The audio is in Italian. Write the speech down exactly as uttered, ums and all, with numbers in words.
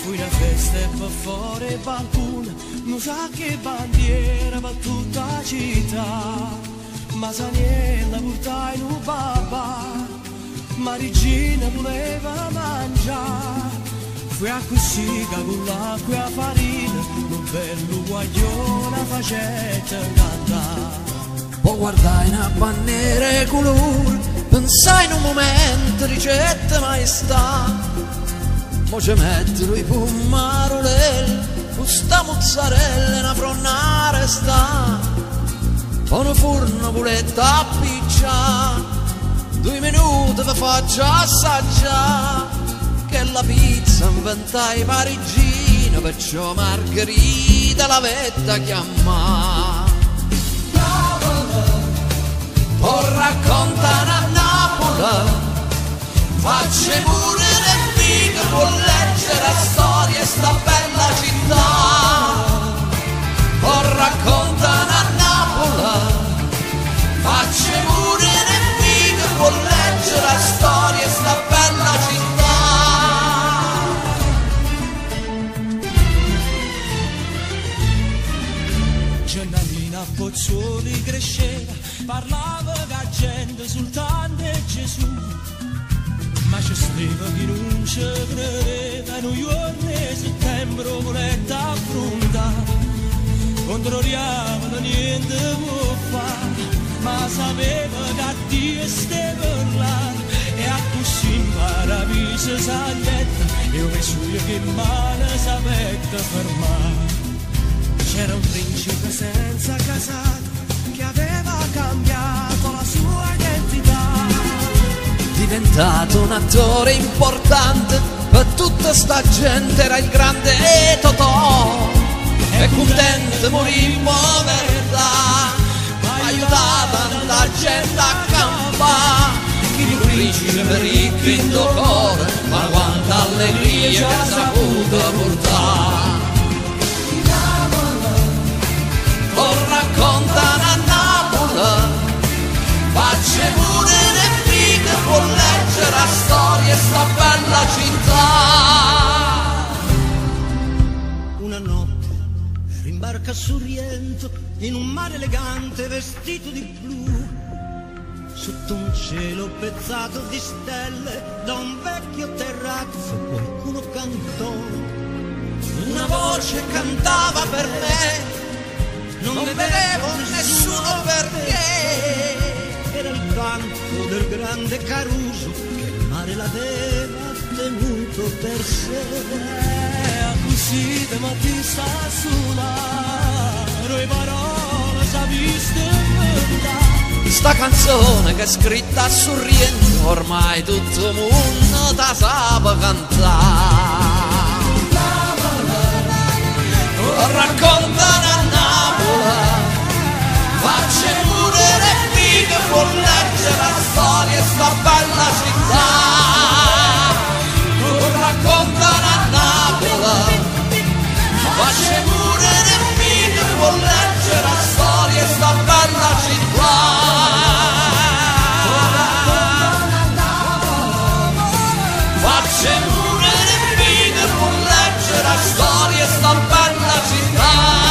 Fui una festa e per fuori balcone, non sa che bandiera per tutta la città. Ma Saniella portai in un babà, ma Regina voleva mangiare. Fui a cucina con l'acqua e la farina, un bello guaglione facetta cantare. Poi guardai una bandiera e colore, pensai in un momento ricetta maestà. Mo ci metto i pumarolelli, questa mozzarella e una fronnare sta. Poi un forno puletta a piccia, due minuti vi faccio assaggiare. Che la pizza inventai parigina, perciò Margherita la vetta chiamà. Poi raccontano a Napoli, facce pure le fighe, può leggere la storia e sta bella città. Poi raccontano a Napoli, facce pure le fighe, può leggere la storia e sta bella città. Gennalina a Pozzuoli cresceva, parlava la gente soltanto di Gesù. Ma c'è stava chi non ci credeva, noi giorni di settembre voletta affrontare. Controlliamo niente può fare, ma sapeva che Dio stava là. E a così impara vise saglietta, e ove suo che male sapeva fermare. C'era un principe senza casato, che aveva cambiato la sua identità. Diventato un attore importante, per tutta sta gente era il grande Totò. E contento morì in povertà, aiutava la gente a campare. Il principe ricco in dolore, ma quanta allegria che ha saputo portare. O raccontano a Napoli, facce pure le fighe, può leggere la storia e sta bella città. Una notte rimbarca su Riento, in un mare elegante vestito di blu, sotto un cielo pezzato di stelle, da un vecchio terrazzo qualcuno cantò. Una voce cantava per me, non vedevo nessuno perché. Era il canto del grande Caruso, che il mare l'aveva tenuto per sé. Così da mattina sta sulla, le parole sapiste inventare. Sta canzone che è scritta a Sorrento, ormai tutto il mondo ta sa cantare. Raccontano a Napoli, facce pure le fighe, può leggere la storia e sta bella città. Raccontano a Napoli, facce pure le fighe, può leggere la storia e sta bella città. Facce pure le fighe, può leggere la storia e sta bella città.